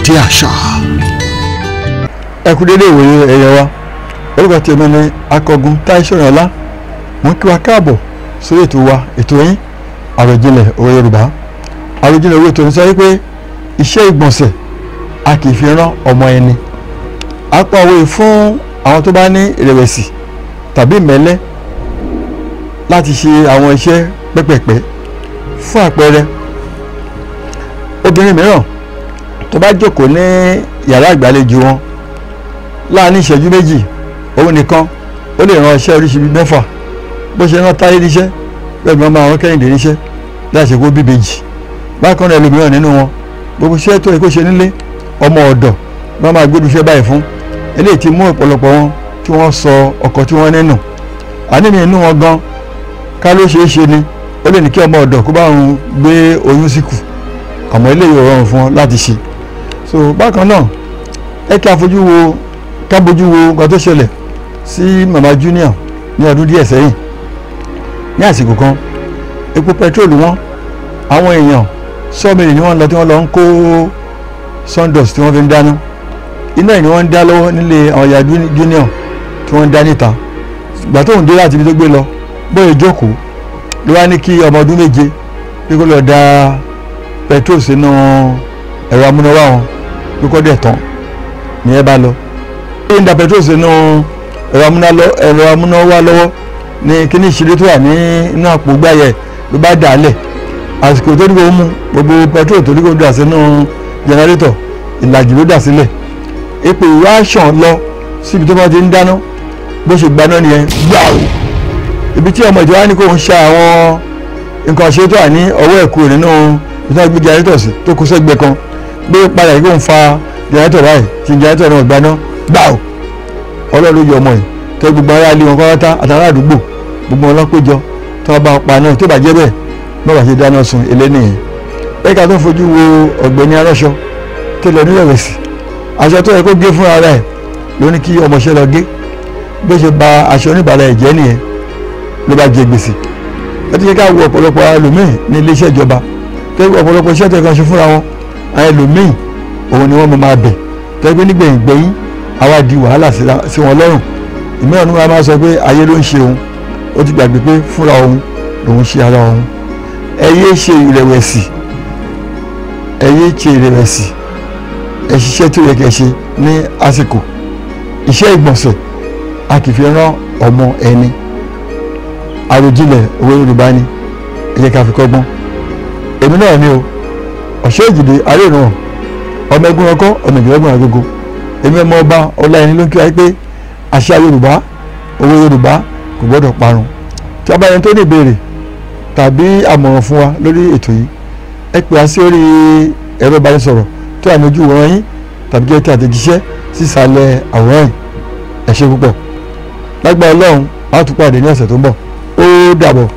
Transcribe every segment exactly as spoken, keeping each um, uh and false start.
gbàgede àṣà. ẹ kú dédé ìwòye ẹ̀yẹ wa orúkọ tèmi ni Akọgun Táíṣọ̀rẹ́ Ọlá mo ń kí wa káàbọ̀ sórí ètò wa ètò yín àròjinlẹ̀ òwe Yorùbá. àròjinlẹ̀ òwe tòun sọ wípé iṣẹ́ ìgbọ̀nsẹ̀ a kì í fi rán ọmọ ẹni. a pa òwe fún àwọn tó bá ní ìrẹ̀wẹ̀sì tàbí ìmẹ́lẹ́ láti ṣe àwọn iṣẹ́ pẹ́pẹ̀pẹ́. fún àpẹẹrẹ obìnrin mìíràn tó bá jókòó ní yàrá ìgbàlejò wọn láàrin ìṣẹ́jú méjì òun nìkan ó lè ran iṣẹ́ oríṣiríṣi mẹ́fà bó ṣe rán Táyé níṣẹ́ bẹ́ẹ̀ ni wọ́n máa rán Kẹ́hìndé níṣẹ́ láṣẹ kó bíbejì. bákan náà ẹlòmíràn nínú wọn gbogbo iṣẹ́ tó yẹ kó ṣe nílé ọmọ ọ̀dọ̀ wọ́n máa gbé iṣẹ́ báyìí fún eléyìí ti mú ọ̀pọ̀lọpọ̀ wọn tí wọ́n sọ ọkọ tí wọ́n nínú. àníní inú wọn gan ká ló ṣeé ṣe ni ó lè ní kí ọmọ ọ̀dọ̀ kó bá òun gbé oyún síkù àmọ́ eléyìí ò rọrùn fún wọn láti ṣe. so bákan náà ẹ kí a fojú wo ká bójú wo nǹkan tó ṣẹlẹ̀ sí Mama Junior ní ọdún díẹ̀ sẹ́yìn. ní àsìkò kan epo pẹtrólù wọn àwọn èèyàn sọ́ọ̀mìlì ni wọ́n lọ tí wọ́n lọ ń kó sawdust tí wọ́n fi ń dáná iná ẹ̀ ni wọ́n ń dá lọ́wọ́ nílé àwọn ìyá Junior tí wọ́n ń dá níta. ìgbà tó ń dé láti ibi tó gbé lọ bóyá jókòó ló wá ní kí ọmọ ọdún méje bí kò lọ da petrol sínú ẹ̀rọ amúnáwá wọn bí kò dẹ̀ tán ní ẹ bá lọ. ó ń da petrol sínú ẹ̀rọ amúnáwá lọ́wọ́ ní kíní ìṣeré tó wà ní inú àpò gbáyẹ̀ ló bá dà á lẹ̀. àsìkò tó ní kó mú gbogbo petrol tó ní kó dà sínú jẹnẹrétọ̀ ìlàjì ló dà sílẹ̀. epo ìwá ṣàn lọ síbi tó bá ti ń dáná bó ṣe gbaná nìyẹn gbàù. ibi tí ọmọ ìjọba ní kó ń ṣa àwọn nǹkan ṣe tó wà ní ọwọ́ ẹ̀kú nínú ìtàn gbé jẹnẹrétọ̀ sí tó kó sẹ́gbẹ́ kan gbé padà yìí kó ń fa jẹnẹrétọ̀ báyìí tí jẹnẹrétọ̀ náà gbaná gbàù. ọlọ́run yọ ọmọ yìí tó gbogbo ara ilé wọn pátá àtàrà àdúgbò gbogbo wọn lọ́pẹ́jọ tó wọn bá pa náà tó bàjẹ́ bẹ́ẹ̀ bá bàjẹ́ dáná sun eléni yẹn. ẹ̀ka tó fojú wo ọ̀gbẹ́ni aránṣọ tó lọ nírẹ̀wẹ̀sì aṣọ tó yẹ kó gé fún ara ẹ̀ ló ní kí ọmọọṣẹ́ lọ gé bó ṣe ba aṣọ oníbàárà ẹ̀ jẹ́ nìyẹn ló bá jẹ gbèsè. ẹ ti yẹ ká wo ọ̀pọ̀lọpọ̀ ẹlòmíì ní iléeṣẹ́ ìjọba tẹ́gbẹ́ ọ̀pọ̀lọpọ̀ iṣẹ́ tó yẹ kan ṣe fúnra wọn àwọn ẹlòmíì òun ni wọ́n máa bẹ̀ tẹ́gbẹ́ nígbẹ̀yìn gbẹ̀yìn àwa di wàhálà sí wọn lọ́rùn. ìmíràn ní wọn máa sọ pé ayé ló ń ṣe òun ó ti gbàgbé pé fúnra òun lòun ṣe ara òun. ẹ yé ṣe ìrẹ̀wẹ̀sì ẹ yé ṣe ìrẹ̀wẹ̀sì ẹ ṣiṣẹ́ tó yẹ kẹ́ ṣe ní àsìkò. iṣẹ́ ìgbọ̀nsẹ̀ a kì í fi rán ọmọ ẹni. àròjinlẹ̀ òwe Yorùbá ni ẹ jẹ́ ká fi kọ́gbọ́n. èmi náà ni o ọ̀ṣẹ́ ìjìdè aréèrànwọ̀n ọmọ ẹgbẹ́ ọkọ ọmọ ìgbẹ́gbọ̀n agogo èmi ọmọ ọba Ọláyẹni ló ń kí wa pé àṣà Yorùbá òwe Yorùbá kò gbọ́dọ̀ parun. tí a bá yẹn tó ní ìbéèrè tàbí àmọ̀ràn fún wa lórí ètò yìí ẹ pè á sí orí ẹ̀rọ ìbánisọ̀rọ̀ tó wà ní ojú ìwòran yín tàbí kí ẹ tẹ àtẹ̀jíṣẹ́ sísàlẹ̀ àwòrán yìí. ẹ ṣé púpọ̀ lágbára Ọlọ́run a tún pàdé ní ọ̀sẹ̀ tó ń bọ̀ ó dàbọ̀.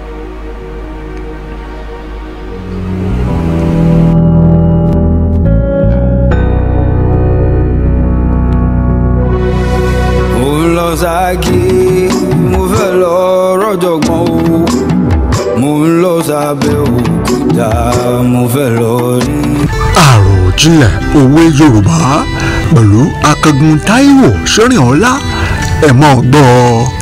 Ṣáàkì mo fẹ́ lọ rọ́jọ̀gbọ́n o mo ń lọ sábẹ́ òkúta mo fẹ́ lọ rí. àròjinlẹ̀ òwe Yorùbá pẹ̀lú Akọgun Táíwò Ṣóríọlá ẹ̀ máa gbọ́ ọ.